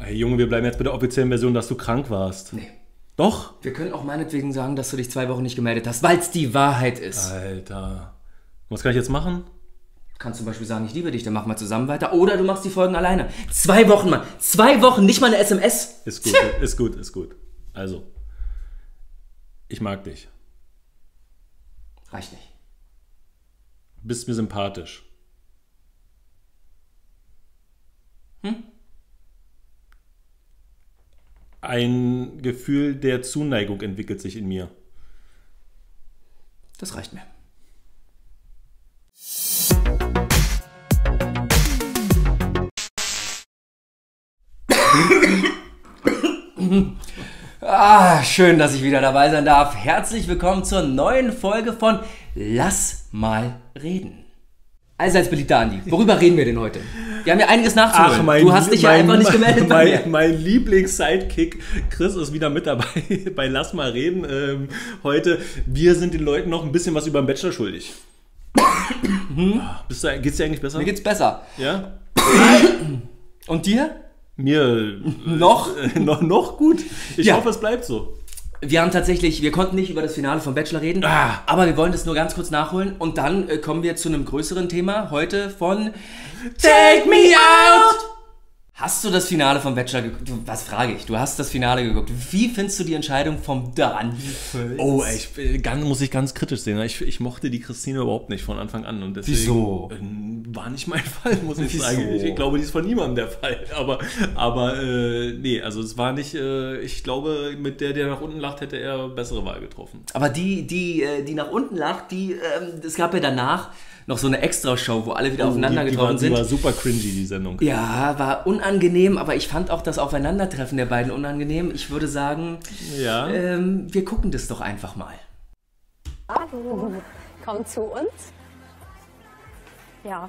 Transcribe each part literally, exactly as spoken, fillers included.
Hey Junge, wir bleiben jetzt bei der offiziellen Version, dass du krank warst. Nee. Doch? Wir können auch meinetwegen sagen, dass du dich zwei Wochen nicht gemeldet hast, weil es die Wahrheit ist. Alter. Was kann ich jetzt machen? Du kannst zum Beispiel sagen, ich liebe dich, dann machen wir zusammen weiter. Oder du machst die Folgen alleine. Zwei Wochen, Mann. Zwei Wochen, nicht mal eine S M S. Ist gut, ist gut, ist gut. Also, ich mag dich. Reicht nicht. Bist mir sympathisch. Hm? Ein Gefühl der Zuneigung entwickelt sich in mir. Das reicht mir. Ah, schön, dass ich wieder dabei sein darf. Herzlich willkommen zur neuen Folge von Lass mal reden. Allseits beliebter Andi, worüber reden wir denn heute? Wir haben ja einiges nachzuholen. Ach, mein, du hast dich mein, ja einfach nicht gemeldet bei mir. Mein, mein Lieblings-Sidekick Chris ist wieder mit dabei bei Lass mal reden. Ähm, heute, wir sind den Leuten noch ein bisschen was über den Bachelor schuldig. Hm? Bist du, geht's dir eigentlich besser? Mir geht's besser. Ja? Und dir? Mir noch? Äh, noch? Noch gut. Ich Ja. hoffe, es bleibt so. Wir haben tatsächlich, wir konnten nicht über das Finale von Bachelor reden, Ah. aber wir wollen das nur ganz kurz nachholen und dann äh, kommen wir zu einem größeren Thema heute von Take Me Out! Hast du das Finale von Bachelor geguckt? Du, was frage ich? Du hast das Finale geguckt. Wie findest du die Entscheidung vom Daniel Völz? Oh, ey, ich, äh, ganz, muss ich ganz kritisch sehen. Ich, ich mochte die Christine überhaupt nicht von Anfang an. Und deswegen, Wieso? äh, War nicht mein Fall, muss ich Wieso? sagen. Ich, ich glaube, die ist von niemandem der Fall. Aber, aber äh, nee, also es war nicht, äh, ich glaube, mit der, der nach unten lacht, hätte er bessere Wahl getroffen. Aber die, die, äh, die nach unten lacht, die, ähm, es gab ja danach noch so eine Extra-Show, wo alle wieder aufeinander die, die getroffen war, sind. Die war super cringy, die Sendung. Ja, war unangenehm, aber ich fand auch das Aufeinandertreffen der beiden unangenehm. Ich würde sagen, Ja. ähm, wir gucken das doch einfach mal. Hallo, komm zu uns. Ja.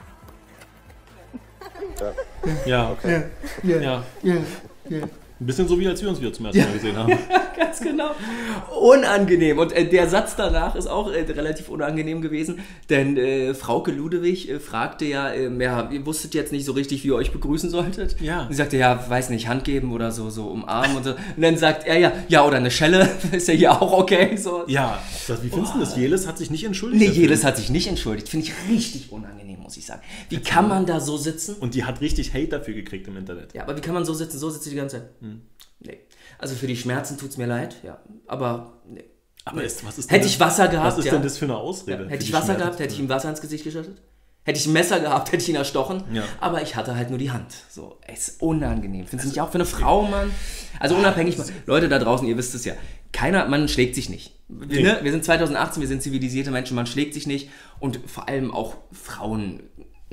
Ja, okay. Ja, Ja. ja, ja. Ein bisschen so, wie als wir uns wieder zum ersten Mal gesehen haben. Ganz genau. Unangenehm. Und äh, der Satz danach ist auch äh, relativ unangenehm gewesen, denn äh, Frauke Ludewig äh, fragte ja, äh, ja, ihr wusstet jetzt nicht so richtig, wie ihr euch begrüßen solltet. Ja. Und sie sagte, ja, weiß nicht, Hand geben oder so, so umarmen und so. Und dann sagt er ja, ja, oder eine Schelle, ist ja hier auch okay. So. Ja, das, wie findest du das? Jelis hat sich nicht entschuldigt. Nee, dafür. Jelis hat sich nicht entschuldigt. Finde ich richtig unangenehm, muss ich sagen. Wie kann man da so sitzen? Und die hat richtig Hate dafür gekriegt im Internet. Ja, aber wie kann man so sitzen? So sitzt sie die ganze Zeit. Hm. Nee. Also für die Schmerzen tut's mir leid, ja. Aber nee. Aber nee. ist, was ist Hätte denn, ich Wasser gehabt, Was ist ja. denn das für eine Ausrede? Ja, für hätte die ich Wasser Schmerzen? gehabt, hätte ich ihm Wasser ins Gesicht geschüttet. Hätte ich ein Messer gehabt, hätte ich ihn erstochen. Ja. Aber ich hatte halt nur die Hand. So, ey, ist unangenehm. Findest du nicht auch für eine Frau, Mann? Also unabhängig, Leute da draußen, ihr wisst es ja. Keiner, man schlägt sich nicht. Wir, Nee. ne? wir sind zwanzig achtzehn, wir sind zivilisierte Menschen, man schlägt sich nicht. Und vor allem auch Frauen,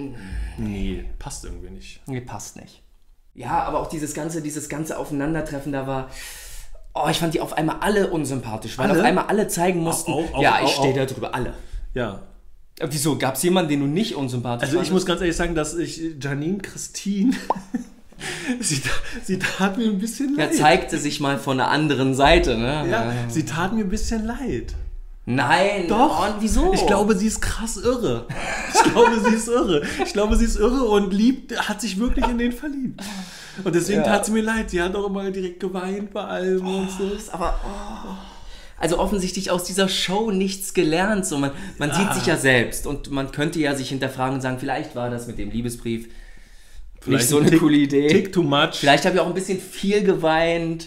Nee, passt irgendwie nicht. nee, passt nicht. Ja, aber auch dieses ganze, dieses ganze Aufeinandertreffen, da war... Oh, ich fand die auf einmal alle unsympathisch, weil Alle? auf einmal alle zeigen mussten, Auch- auch- ja, ich auch- stehe auch- da drüber, alle. Ja. Äh, Wieso? Gab es jemanden, den du nicht unsympathisch Also ich fandest? muss ganz ehrlich sagen, dass ich Janine Christine, sie, sie tat mir ein bisschen Er leid. zeigte sich mal von einer anderen Seite, ne? Ja, sie tat mir ein bisschen leid. Nein. Doch. Und wieso? Ich glaube, sie ist krass irre. Ich glaube, sie ist irre. Ich glaube, sie ist irre und liebt, hat sich wirklich in den verliebt. Und deswegen Ja. tat sie mir leid. Sie hat auch immer direkt geweint bei allem und so. Das ist aber... Oh. Also offensichtlich aus dieser Show nichts gelernt. So, man man sieht sich ja selbst und man könnte ja sich hinterfragen und sagen, vielleicht war das mit dem Liebesbrief nicht so ein eine Tick- coole Idee. Tick too much. Vielleicht habe ich auch ein bisschen viel geweint.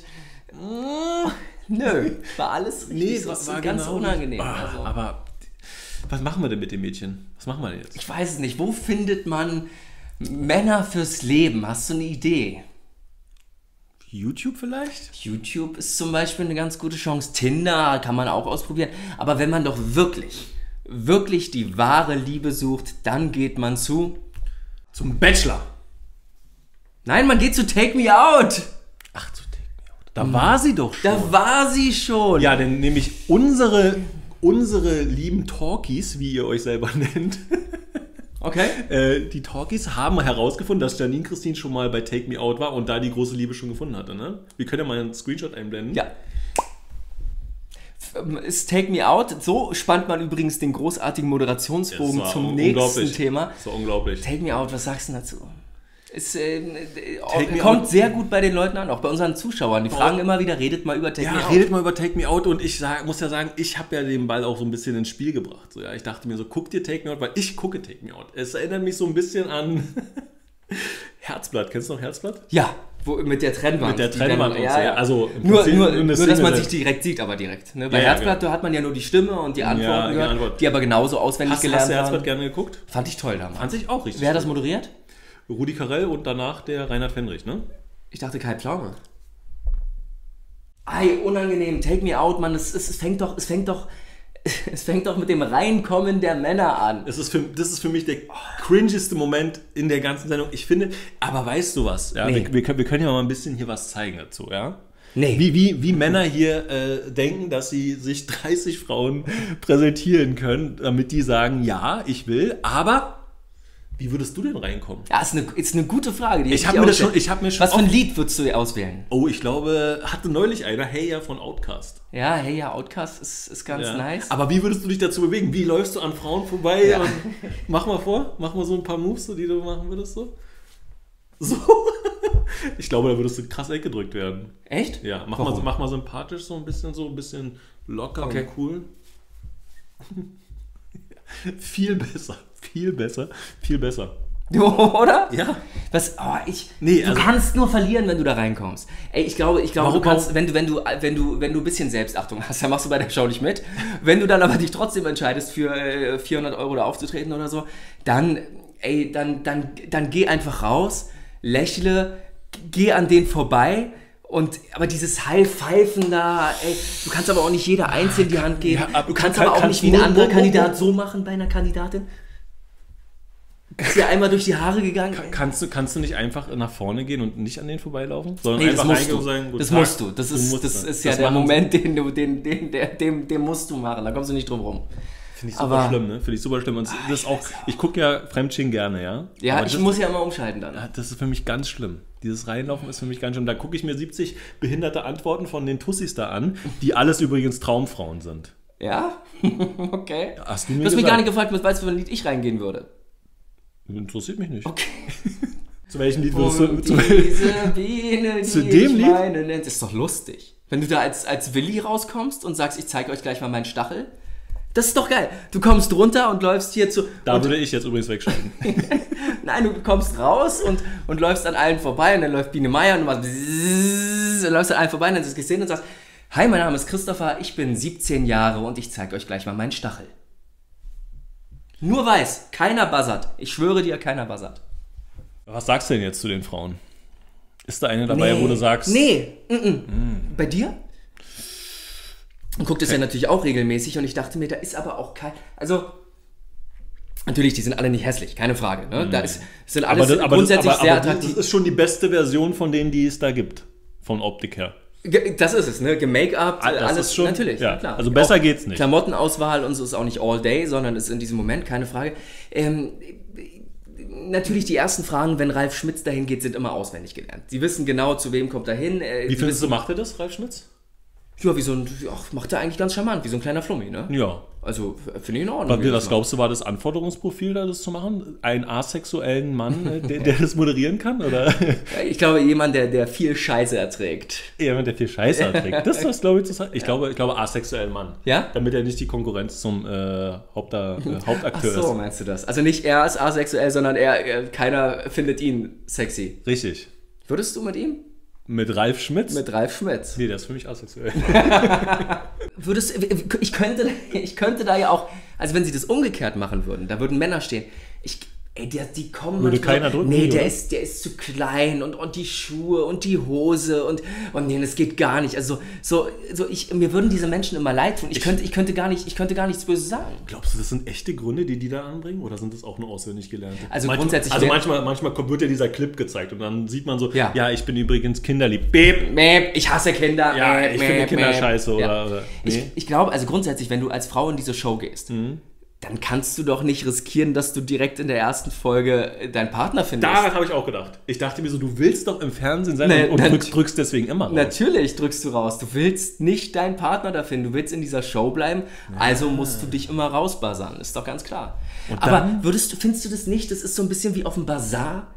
Mm, Nö, war alles richtig. Nee, so, war, das war ist ganz genau unangenehm. Ah, Also. Aber was machen wir denn mit dem Mädchen? Was machen wir denn jetzt? Ich weiß es nicht. Wo findet man Männer fürs Leben? Hast du eine Idee? YouTube vielleicht? YouTube ist zum Beispiel eine ganz gute Chance. Tinder kann man auch ausprobieren. Aber wenn man doch wirklich, wirklich die wahre Liebe sucht, dann geht man zu... Zum Bachelor. Nein, man geht zu Take Me Out. Ach, zu Take Me Out. Da war sie doch schon. Da war sie schon. Ja, denn nämlich unsere, unsere lieben Talkies, wie ihr euch selber nennt, Okay. äh, die Talkies haben herausgefunden, dass Janine Christine schon mal bei Take Me Out war und da die große Liebe schon gefunden hatte. Ne? Wir können ja mal einen Screenshot einblenden. Ja. Ist Take Me Out. So spannt man übrigens den großartigen Moderationsbogen Das war zum unglaublich. nächsten Thema. Das war unglaublich. Take Me Out, was sagst du dazu? Es äh, Take Me kommt Out. sehr gut bei den Leuten an, auch bei unseren Zuschauern. Die fragen immer wieder, redet mal über Take Me Ja, Out. redet mal über Take Me Out und ich sag, muss ja sagen, ich habe ja den Ball auch so ein bisschen ins Spiel gebracht. So, ja, ich dachte mir so, guck dir Take Me Out, weil ich gucke Take Me Out. Es erinnert mich so ein bisschen an Herzblatt. Kennst du noch Herzblatt? Ja, wo, mit der Trennwand. Mit der die Trennwand dann- und ja, so, ja. ja. Also im nur, Prinzip nur, eine nur dass Szene man da- sich direkt sieht, aber direkt. Ne? Bei Ja, ja, Herzblatt genau. da hat man ja nur die Stimme und die Antworten Ja, die gehört, Antwort. die aber genauso auswendig Hast, gelernt hast du Herzblatt waren. gerne geguckt? Fand ich toll damals. Fand ich auch richtig. Wer hat das gut. moderiert? Rudi Carell und danach der Reinhard Fendrich, ne? Ich dachte Kai Pflaume. Ei, unangenehm. Take Me Out, Mann. Es, es, es fängt doch, es fängt doch, es fängt doch mit dem Reinkommen der Männer an. Das ist, für, das ist für mich der cringeste Moment in der ganzen Sendung. Ich finde, aber weißt du was? Ja, Nee. wir, wir, können, wir können ja mal ein bisschen hier was zeigen dazu, ja? Nee. Wie, wie, wie Männer hier äh, denken, dass sie sich dreißig Frauen präsentieren können, damit die sagen, ja, ich will, aber wie würdest du denn reinkommen? Ja, ist eine, ist eine gute Frage. Die Ich hätte hab mir das auswählen. schon- ich hab mir schon Was für ein oft- Lied würdest du auswählen? Oh, ich glaube, hatte neulich einer, hey ja, von Outcast. Ja, hey, ja, Outcast ist, ist ganz Ja. nice. Aber wie würdest du dich dazu bewegen? Wie läufst du an Frauen vorbei? Ja. Und mach mal vor, mach mal so ein paar Moves, so, die du machen würdest so. So. Ich glaube, da würdest du krass weggedrückt werden. Echt? Ja, mach mal, Warum? so- mach mal sympathisch, so ein bisschen so ein bisschen locker Okay. und cool. Viel besser, viel besser, viel besser. Oder? Ja. Was? Oh, ich. Nee, du also- kannst nur verlieren, wenn du da reinkommst. Ey, ich glaube, ich glaube, Warum- du kannst, wenn du, wenn du, wenn du, wenn du ein bisschen Selbstachtung hast, dann machst du bei der Show nicht mit. Wenn du dann aber dich trotzdem entscheidest, für äh, vierhundert Euro da aufzutreten oder so, dann, ey, dann, dann, dann geh einfach raus, lächle, geh an denen vorbei. Und, aber dieses High-Pfeifen da, ey, du kannst aber auch nicht jeder einzeln die Hand geben. Ja, aber du kannst kann- aber auch kannst nicht wie ein nur- anderer nur- Kandidat so machen bei einer Kandidatin. Ist dir einmal durch die Haare gegangen? Kannst du, kannst du nicht einfach nach vorne gehen und nicht an denen vorbeilaufen? Sondern Nee, das einfach musst reingehen du. und sagen, guten Das Tag. musst du. Das ist, musst das das. ist ja Das der machen sie. Moment, den du, den, den, der, dem, dem musst du machen. Da kommst du nicht drum rum. Finde ich super Aber- schlimm, ne? Finde ich super schlimm. Und das ist auch, ich gucke ja Fremdsching gerne, ja? Ja, Aber ich das, muss ja immer umschalten dann. das ist für mich ganz schlimm. Dieses Reinlaufen ist für mich ganz schlimm. Da gucke ich mir siebzig behinderte Antworten von den Tussis da an, die alles übrigens Traumfrauen sind. Ja? Okay. Hast du mir Du hast mich gesagt? gar nicht gefragt, mit was für ein Lied ich reingehen würde. Interessiert mich nicht. Okay. Zu welchem Lied würdest du... Und Zu, diese Biene, die Zu dem ich Lied? meine, nennt, ist doch lustig. Wenn du da als, als Willi rauskommst und sagst, ich zeige euch gleich mal meinen Stachel. Das ist doch geil. Du kommst runter und läufst hier zu... da und, würde ich jetzt übrigens wegschalten. Nein, du kommst raus und, und läufst an allen vorbei und dann läuft Biene Meier und du machst bzzz, und läufst an allen vorbei und dann hast du gesehen und sagst, hi, mein Name ist Christopher, ich bin siebzehn Jahre und ich zeige euch gleich mal meinen Stachel. Nur weiß, keiner buzzert. Ich schwöre dir, keiner buzzert. Was sagst du denn jetzt zu den Frauen? Ist da eine dabei, wo du sagst... Nee, mm -mm. Bei dir? Und guckt es ja natürlich auch regelmäßig und ich dachte mir, da ist aber auch kein... Also... Natürlich, die sind alle nicht hässlich, keine Frage. Ne? Da ist, sind alles aber das, aber grundsätzlich das, aber, sehr aber attraktiv. das ist schon die beste Version von denen, die es da gibt. Von Optik her. Ge- Das ist es, ne? Gemake-up, Ah, das alles ist schon- natürlich, ja. ja, klar. Also besser Auch geht's nicht. Klamottenauswahl und so ist auch nicht all day, sondern ist in diesem Moment, keine Frage. Ähm, natürlich die ersten Fragen, wenn Ralf Schmitz dahin geht, sind immer auswendig gelernt. Sie wissen genau, zu wem kommt er hin. Äh, Wie sie findest wissen, du, macht er das, Ralf Schmitz? Ja, wie so ein, ach, macht er eigentlich ganz charmant, wie so ein kleiner Flummi, ne? Ja. Also, f- finde ich in Ordnung. Was, wie er was das glaubst du, war das Anforderungsprofil, da das zu machen? Einen asexuellen Mann, äh, der, der das moderieren kann? Oder macht. Ich glaube, jemand, der, der viel Scheiße erträgt. jemand, der viel Scheiße erträgt? Das ist das, glaube ich, zu sagen. Ich glaube, ich glaube, asexuellen Mann. Ja? Damit er nicht die Konkurrenz zum äh, Haupta, äh, Ach Hauptakteur so, ist. meinst du das? Also nicht er ist asexuell, sondern er, er, keiner findet ihn sexy. Richtig. Würdest du mit ihm? Mit Ralf Schmitz? Mit Ralf Schmitz. Nee, der ist für mich asexuell. Würdest, ich, könnte, ich könnte da ja auch, also wenn sie das umgekehrt machen würden, da würden Männer stehen. Ich, ey, der, die kommen Würde manchmal- keiner drücken, Nee, oder? der ist, der ist zu klein und, und die Schuhe und die Hose und, und nee, das geht gar nicht. Also so, so ich, mir würden diese Menschen immer leid tun. Ich, könnte, ich, könnte gar nicht, ich könnte gar nichts Böses sagen. Glaubst du, das sind echte Gründe, die die da anbringen? Oder sind das auch nur auswendig gelernte? Also manchmal, grundsätzlich Also wär- manchmal, manchmal kommt, wird ja dieser Clip gezeigt und dann sieht man so, ja, Ja. ich bin übrigens kinderlieb. Beep. Mäp, ich hasse Kinder. Ja, mäp, ich finde mäp, Kinder mäp. scheiße, oder- Ja. oder- Ich, nee. ich glaube, also grundsätzlich, wenn du als Frau in diese Show gehst, dann kannst du doch nicht riskieren, dass du direkt in der ersten Folge deinen Partner findest. Daran habe ich auch gedacht. Ich dachte mir so, du willst doch im Fernsehen sein Nee, und, und nat- drückst, drückst deswegen immer raus. Natürlich drückst du raus. Du willst nicht deinen Partner da finden. Du willst in dieser Show bleiben. Also musst du dich immer rausbuzzern. Ist doch ganz klar. Und Aber dann- würdest du, findest du das nicht? Das ist so ein bisschen wie auf dem Bazar.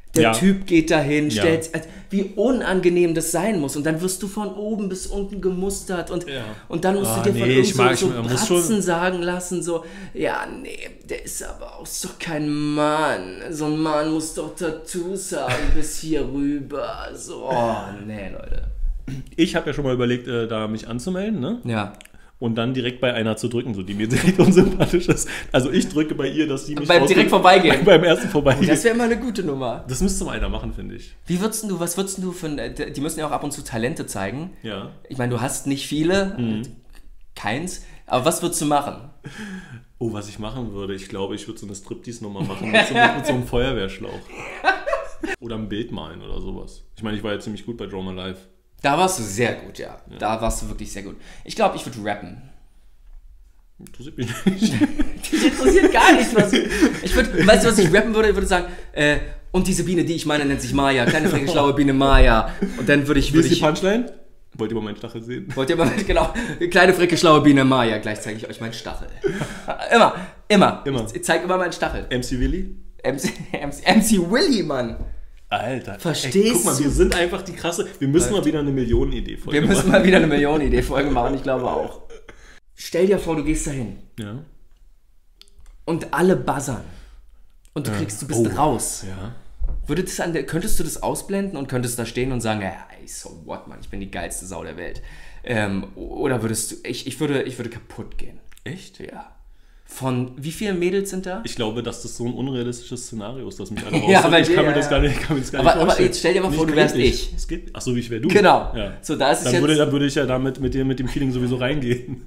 Der Ja. Typ geht dahin, Ja. stellt, also, wie unangenehm das sein muss. Und dann wirst du von oben bis unten gemustert und, Ja. und dann musst Ah, du dir von nee, irgend ich so, mag- ich so muss Bratzen schon- sagen lassen, so, ja, nee, der ist aber auch so kein Mann. So ein Mann muss doch Tattoos haben bis hier rüber. So, oh, nee, Leute. Ich habe ja schon mal überlegt, äh, da mich anzumelden, ne? Ja. Und dann direkt bei einer zu drücken, so die mir direkt unsympathisch ist. Also ich drücke bei ihr, dass sie mich Beim rausdrückt. direkt vorbeigehen. Beim ersten vorbeigehen. Das wäre mal eine gute Nummer. Das müsste mal einer machen, finde ich. Wie würdest du, was würdest du für ein, die müssen ja auch ab und zu Talente zeigen. Ja. Ich meine, du hast nicht viele, Mhm. keins, aber was würdest du machen? Oh, was ich machen würde, ich glaube, ich würde so eine Striptease-Nummer machen mit so, mit so einem Feuerwehrschlauch. Oder ein Bild malen oder sowas. Ich meine, ich war ja ziemlich gut bei Draw My Life. Da warst du sehr gut, ja. ja. Da warst du wirklich sehr gut. Ich glaube, ich würde rappen. Interessiert mich nicht. Dich interessiert gar nicht, was ich... ich würd, weißt du, was ich rappen würde? Ich würde sagen, äh, und diese Biene, die ich meine, nennt sich Maya. Kleine, freche, schlaue Biene Maya. Und dann würde ich... Wie Würd ist die ich Punchline? Wollt ihr mal meinen Stachel sehen? wollt ihr mal, genau, kleine, frecke, schlaue Biene Maya. Gleich zeige ich euch meinen Stachel. Immer, immer. Immer. Ich zeige immer meinen Stachel. M C Willy? M C, M C, M C Willy, Mann. Alter. Verstehst ey, guck mal, du? wir sind einfach die krasse... Wir müssen mal wieder eine Millionen-Idee Wir folgen. müssen mal wieder eine Millionen-Idee-Folge machen, ich glaube auch. Stell dir vor, du gehst dahin Ja. und alle buzzern. Und du kriegst, du bist Oh. raus. Ja. Würde das an der, könntest du das ausblenden und könntest da stehen und sagen, ja, ey, so what, Mann, ich bin die geilste Sau der Welt. Ähm, oder würdest du, ich, ich, würde, ich würde kaputt gehen. Echt? Ja. Von, wie viele Mädels sind da? Ich glaube, dass das so ein unrealistisches Szenario ist, dass mich alle Ja, rausholen. bei ich dir, kann mir ja, das ja. gar nicht, kann mir das gar Aber- nicht aber vorstellen. jetzt stell dir mal vor, Nicht du wärst möglich. ich. Es geht, ach so, wie ich wäre du. Genau. Ja. So, da ist es Dann jetzt... würde, dann würde ich ja damit mit dir mit dem Feeling sowieso reingehen.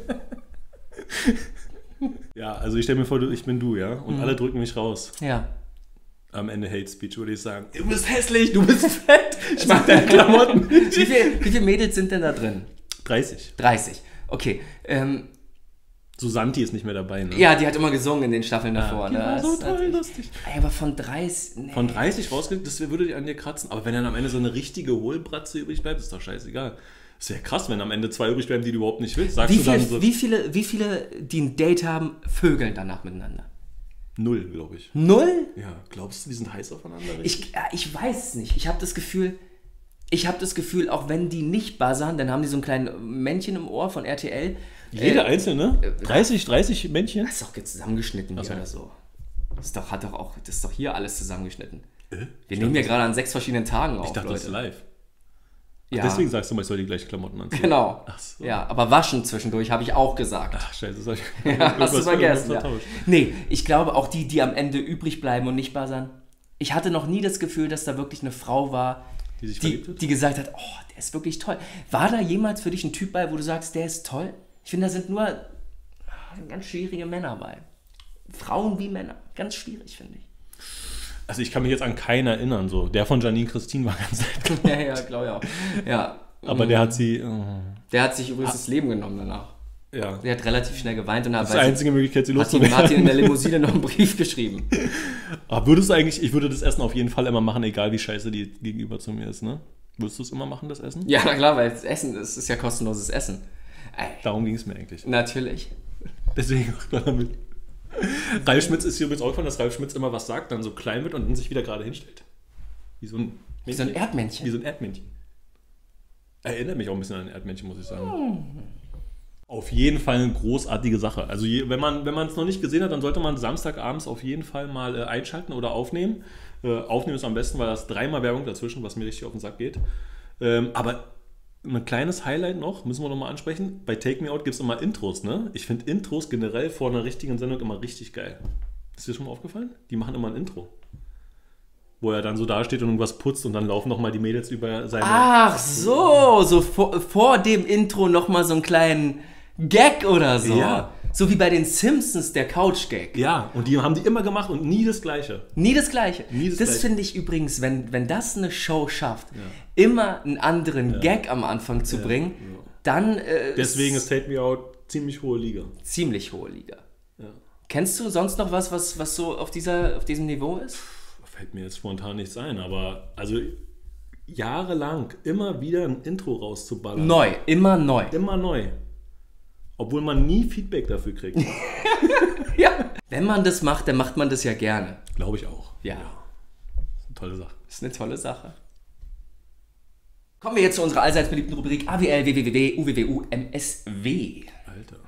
Ja, also ich stelle mir vor, du- ich bin du, ja? Und Mhm. alle drücken mich raus. ja. Am Ende Hate Speech würde ich sagen, du bist hässlich, du bist fett, ich mag deine Klamotten. Wie viele wie viel Mädels sind denn da drin? dreißig. dreißig. Okay. Ähm, Susanti ist nicht mehr dabei, ne? ja, die hat immer gesungen in den Staffeln davor. die Ne? war so Das- toll, lustig. Ey, aber von dreißig... Nee. Von dreißig rausgeht, das würde dir an dir kratzen. Aber wenn dann am Ende so eine richtige Hohlbratze übrig bleibt, ist doch scheißegal. Das wäre krass, wenn am Ende zwei übrig bleiben, die du überhaupt nicht willst. Sagst Wie, du dann viel, so wie, viele, wie viele, die ein Date haben, vögeln danach miteinander? null, glaube ich. Null? Ja, glaubst du, die sind heiß aufeinander? Ich, ja, ich weiß es nicht. Ich habe das Gefühl, ich habe das Gefühl, auch wenn die nicht buzzern, dann haben die so ein kleines Männchen im Ohr von R T L. Jeder Äh, einzelne? dreißig, dreißig Männchen? Das ist doch jetzt zusammengeschnitten hier so. oder so. Das ist doch, hat doch auch, das ist doch hier alles zusammengeschnitten. Äh? Wir nehmen ja gerade an sechs verschiedenen Tagen auf, Ich dachte, Leute. das ist live. Ja, Deswegen sagst du mal, ich soll die gleichen Klamotten anziehen. genau. Ach so. Ja, aber waschen zwischendurch habe ich auch gesagt. Ach, scheiße, das hab ich Ja, hast du irgendwas- vergessen. irgendwas Ja. vertauscht. Nee, ich glaube auch die, die am Ende übrig bleiben und nicht buzzern. Ich hatte noch nie das Gefühl, dass da wirklich eine Frau war, Die sich die, verliebt hat? die gesagt hat, oh, der ist wirklich toll. War da jemals für dich ein Typ bei, wo du sagst, der ist toll? Ich finde, da sind nur ah, ganz schwierige Männer bei. Frauen wie Männer. Ganz schwierig, finde ich. Also ich kann mich jetzt an keinen erinnern. So. Der von Janine Christine war ganz nett. Ja, ja, glaube ich auch. Ja. Aber der hat sie... äh, Der hat sich übrigens das Leben genommen danach. ja. Der hat relativ schnell geweint und hat, Das ist die einzige Möglichkeit, sie hat, ihm, hat ihm in loszuwerden. der Limousine noch einen Brief geschrieben. Aber würdest du eigentlich... Ich würde das Essen auf jeden Fall immer machen, egal wie scheiße die gegenüber zu mir ist, ne? Würdest du es immer machen, das Essen? Ja, na klar, weil das Essen, das ist ja kostenloses Essen. Ey, Darum ging es mir eigentlich. natürlich. Deswegen macht man damit. Ralf Schmitz ist hier übrigens auch gefallen, dass Ralf Schmitz immer was sagt, dann so klein wird und dann sich wieder gerade hinstellt. Wie so ein, Wie so ein Erdmännchen. Wie so ein Erdmännchen. Erinnert mich auch ein bisschen an ein Erdmännchen, muss ich sagen. Auf jeden Fall eine großartige Sache. Also je, wenn man wenn man es noch nicht gesehen hat, dann sollte man Samstagabends auf jeden Fall mal äh, einschalten oder aufnehmen. Äh, aufnehmen ist am besten, weil da ist dreimal Werbung dazwischen, was mir richtig auf den Sack geht. Ähm, aber ein kleines Highlight noch, müssen wir noch mal ansprechen. Bei Take Me Out gibt es immer Intros, ne? Ich finde Intros generell vor einer richtigen Sendung immer richtig geil. Ist dir schon mal aufgefallen? Die machen immer ein Intro. Wo er dann so dasteht und irgendwas putzt und dann laufen noch mal die Mädels über seine... Ach so, so vor, vor dem Intro nochmal so einen kleinen Gag oder so. Ja. So wie bei den Simpsons, der Couch-Gag. Ja, und die haben die immer gemacht und nie das Gleiche. Nie das Gleiche. Nie das das Gleiche. finde ich übrigens, wenn, wenn das eine Show schafft, immer einen anderen Gag am Anfang zu bringen, ja. dann äh, Deswegen ist Take Me Out ziemlich hohe Liga. ziemlich hohe Liga. Ja. Kennst du sonst noch was, was, was so auf, dieser, auf diesem Niveau ist? Fällt mir jetzt spontan nichts ein, aber also jahrelang immer wieder ein Intro rauszuballern. Neu, immer neu. Immer neu. Obwohl man nie Feedback dafür kriegt. Ja. Wenn man das macht, dann macht man das ja gerne. Glaube ich auch. Ja. Tolle Sache. Ist eine tolle Sache. Kommen wir jetzt zu unserer allseits beliebten Rubrik A W L, W W W, U W W U, M S W. Alter.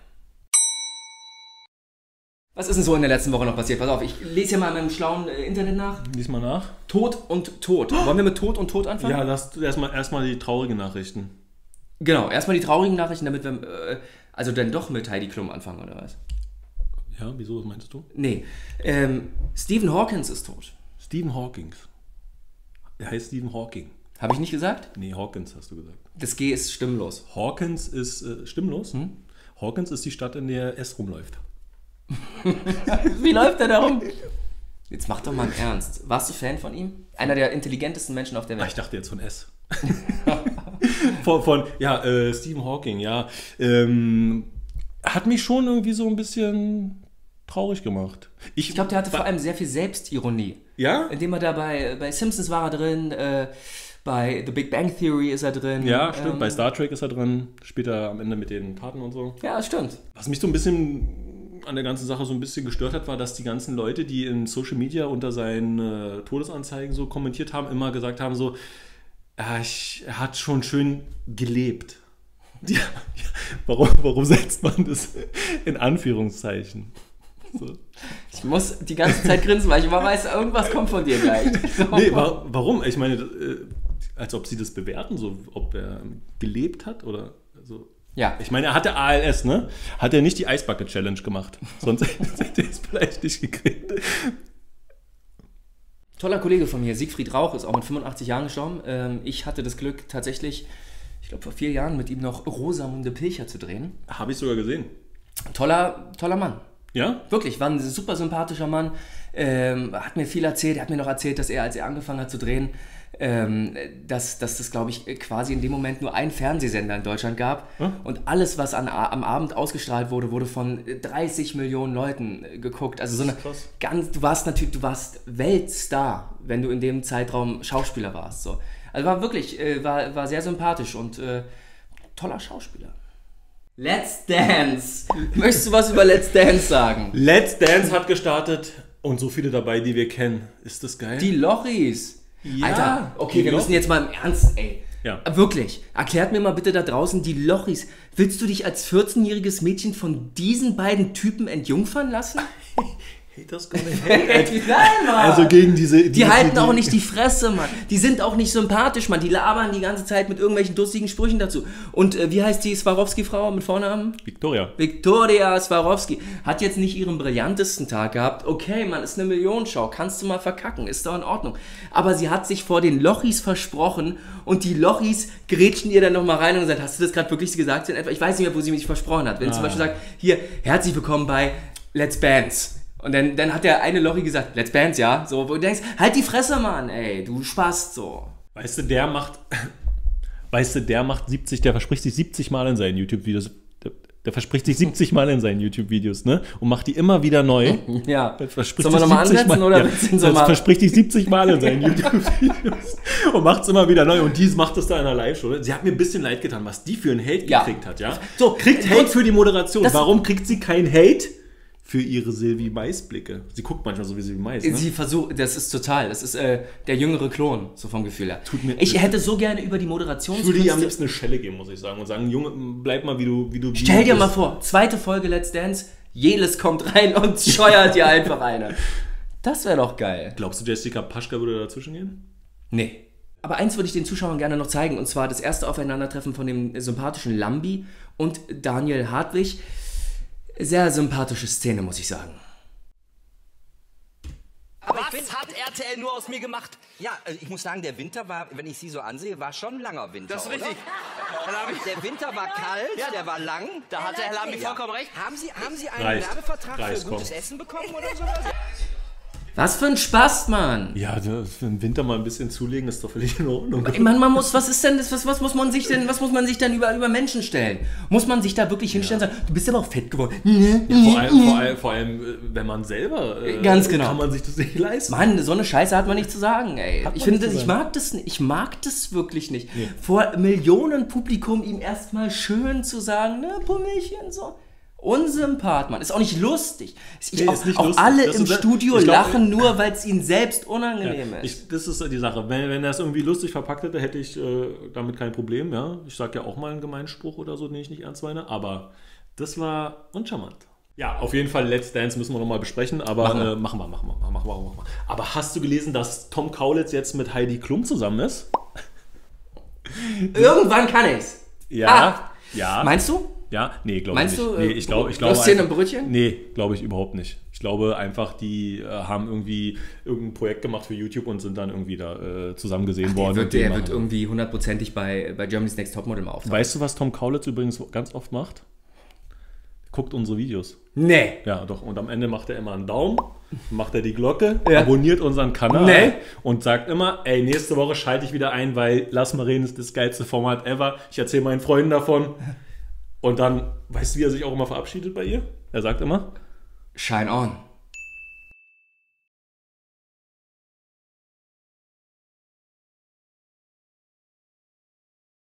Was ist denn so in der letzten Woche noch passiert? Pass auf, ich lese hier mal in meinem schlauen äh, Internet nach. Lies mal nach. Tod und Tod. Wollen wir mit Tod und Tod anfangen? Ja, lass erstmal erstmal die traurigen Nachrichten. Genau, erstmal die traurigen Nachrichten, damit wir, äh, also dann doch mit Heidi Klum anfangen, oder was? Ja, wieso, was meinst du? Nee, ähm, Stephen Hawkins ist tot. Stephen Hawking. Er heißt Stephen Hawking. Habe ich nicht gesagt? Nee, Hawkins hast du gesagt. Das G ist stimmlos. Hawkins ist äh, stimmlos. Hm? Hawkins ist die Stadt, in der S rumläuft. Wie läuft er darum? Jetzt mach doch mal im Ernst. Warst du Fan von ihm? Einer der intelligentesten Menschen auf der Ah, Welt. ich dachte jetzt von S. von, von, ja, äh, Stephen Hawking, ja. Ähm, hat mich schon irgendwie so ein bisschen traurig gemacht. Ich glaube, der hatte vor allem sehr viel Selbstironie. Ja? Indem er da bei, bei Simpsons war er drin, äh, bei The Big Bang Theory ist er drin. Ja, stimmt. Ähm, Bei Star Trek ist er drin. Später am Ende mit den Taten und so. Ja, stimmt. Was mich so ein bisschen an der ganzen Sache so ein bisschen gestört hat, war, dass die ganzen Leute, die in Social Media unter seinen äh, Todesanzeigen so kommentiert haben, immer gesagt haben so, ja, ich, er hat schon schön gelebt. Ja, warum, warum setzt man das in Anführungszeichen? So. Ich muss die ganze Zeit grinsen, weil ich immer weiß, irgendwas kommt von dir gleich. So. Nee, wa warum? Ich meine, äh, als ob sie das bewerten, so ob er gelebt hat oder so. Ja. Ich meine, er hatte A L S, ne? Hat er nicht die Ice Bucket Challenge gemacht. Sonst hätte er es vielleicht nicht gekriegt. Toller Kollege von mir, Siegfried Rauch, ist auch mit fünfundachtzig Jahren gestorben. Ähm, ich hatte das Glück, tatsächlich, ich glaube vor vier Jahren mit ihm noch Rosamunde Pilcher zu drehen. Habe ich sogar gesehen. Toller, toller Mann. Ja? Wirklich, war ein super sympathischer Mann. Ähm, hat mir viel erzählt. Er hat mir noch erzählt, dass er, als er angefangen hat zu drehen, ähm, dass, dass das, glaube ich, quasi in dem Moment nur einen Fernsehsender in Deutschland gab. Hm? Und alles, was an, am Abend ausgestrahlt wurde, wurde von dreißig Millionen Leuten geguckt. Also so eine ganz, du warst natürlich, du warst Weltstar, wenn du in dem Zeitraum Schauspieler warst. So. Also war wirklich, äh, war, war sehr sympathisch und äh, toller Schauspieler. Let's Dance! Möchtest du was über Let's Dance sagen? Let's Dance hat gestartet und so viele dabei, die wir kennen. Ist das geil? Die Lochis! Ja, Alter, okay, wir Loch müssen jetzt mal im Ernst, ey. Ja. Wirklich, erklärt mir mal bitte da draußen die Lochis. Willst du dich als vierzehnjähriges Mädchen von diesen beiden Typen entjungfern lassen? Haters gonna hate. Nein, Mann! Also gegen diese... Die, die halten die, auch nicht die Fresse, Mann. Die sind auch nicht sympathisch, Mann. Die labern die ganze Zeit mit irgendwelchen lustigen Sprüchen dazu. Und äh, wie heißt die Swarovski-Frau mit Vornamen? Victoria. Victoria Swarovski. Hat jetzt nicht ihren brillantesten Tag gehabt. Okay, Mann, ist eine Millionenschau. Kannst du mal verkacken. Ist doch in Ordnung. Aber sie hat sich vor den Lochis versprochen und die Lochis grätschen ihr dann nochmal rein und gesagt, hast du das gerade wirklich gesagt? Ich weiß nicht mehr, wo sie mich versprochen hat. Wenn ah. sie zum Beispiel sagt, hier, herzlich willkommen bei Let's Dance. Und dann, dann hat der eine Lochi gesagt, Let's Dance, ja? So, wo du denkst, halt die Fresse, Mann, ey, du Spast, so. Weißt du, der macht, weißt du, der macht siebzig, der verspricht sich siebzig Mal in seinen YouTube-Videos, der, der verspricht sich siebzig Mal in seinen YouTube-Videos, ne? Und macht die immer wieder neu. Ja. Sollen wir nochmal ansetzen, Mal, oder? Ja, so mal? Verspricht sich siebzig Mal in seinen YouTube-Videos und macht es immer wieder neu. Und dies macht es da in einer Live-Show. Sie hat mir ein bisschen leid getan, was die für einen Hate ja. gekriegt hat, ja? So, kriegt Hate für die Moderation. Warum kriegt sie kein Hate? Für ihre Sylvie Mais-Blicke. Sie guckt manchmal so wie Sylvie Mais, ne? Sie versucht, das ist total, das ist äh, der jüngere Klon, so vom Gefühl her. Tut mir ich hätte so gerne über die Moderationskünste... Ich würde ihr am liebsten eine Schelle geben, muss ich sagen. Und sagen, Junge, bleib mal, wie du... Wie du wie Stell du dir bist. mal vor, zweite Folge Let's Dance, Jeles kommt rein und scheuert dir einfach eine. Das wäre doch geil. Glaubst du, Jessica Paschka würde dazwischen gehen? Nee. Aber eins würde ich den Zuschauern gerne noch zeigen, und zwar das erste Aufeinandertreffen von dem sympathischen Lambi und Daniel Hartwig. Sehr sympathische Szene, muss ich sagen. Aber was hat R T L nur aus mir gemacht? Ja, ich muss sagen, der Winter war, wenn ich sie so ansehe, war schon ein langer Winter. Das ist richtig. Der Winter war kalt, ja, der war lang. Da hat der Herr Lambi ja. vollkommen recht. Haben Sie, haben Sie einen Reicht. Werbevertrag Reicht, für gutes komm. Essen bekommen oder sowas? Was für ein Spaß, Mann! Ja, für den Winter mal ein bisschen zulegen, ist doch völlig in Ordnung. Man, man muss, was ist denn das, was, was muss man sich denn, was muss man sich denn über, über Menschen stellen? Muss man sich da wirklich hinstellen und sagen, du bist aber auch fett geworden? Ja, vor, allem, vor, allem, vor allem, wenn man selber, äh, Ganz genau. kann man sich das nicht leisten. Mann, so eine Scheiße hat man nicht zu sagen, ey. Hat Ich man finde, nicht das, zu ich sagen. mag das nicht. Ich mag das wirklich nicht. Nee. Vor Millionen Publikum ihm erstmal schön zu sagen, ne, Pummelchen, so. Unsympath, Mann. Ist auch nicht lustig. Ich, Nee, auch ist nicht auch lustig. alle Das im ist- Studio ich glaub- lachen nur, weil es ihnen selbst unangenehm Ja, ist. ich, das ist die Sache. Wenn, wenn er es irgendwie lustig verpackt hätte, hätte ich äh, damit kein Problem. Ja? Ich sage ja auch mal einen gemeinen Spruch oder so, den ich nicht ernst meine. Aber das war uncharmant. Ja, auf jeden Fall Let's Dance müssen wir nochmal besprechen. Aber machen wir. Äh, machen wir, machen wir, machen wir, machen wir. Aber hast du gelesen, dass Tom Kaulitz jetzt mit Heidi Klum zusammen ist? Irgendwann kann ich's. Ja, Ah. ja. Meinst du? Ja, nee, glaube ich Meinst nicht. du, Nee, äh, ich glaube, ich glaube Würstchen einfach- und Brötchen? Nee, glaube ich überhaupt nicht. Ich glaube einfach, die äh, haben irgendwie irgendein Projekt gemacht für YouTube und sind dann irgendwie da äh, zusammen gesehen worden. Der und wird, den der machen. wird irgendwie hundertprozentig bei, bei Germany's Next Topmodel mal auftauchen. Weißt du, was Tom Kaulitz übrigens ganz oft macht? Guckt unsere Videos. Nee. Ja, doch. Und am Ende macht er immer einen Daumen, macht er die Glocke, Ja. abonniert unseren Kanal Nee. und sagt immer, ey, nächste Woche schalte ich wieder ein, weil Lass mal reden ist das geilste Format ever. Ich erzähle meinen Freunden davon. Und dann, weißt du, wie er sich auch immer verabschiedet bei ihr? Er sagt immer, Shine on.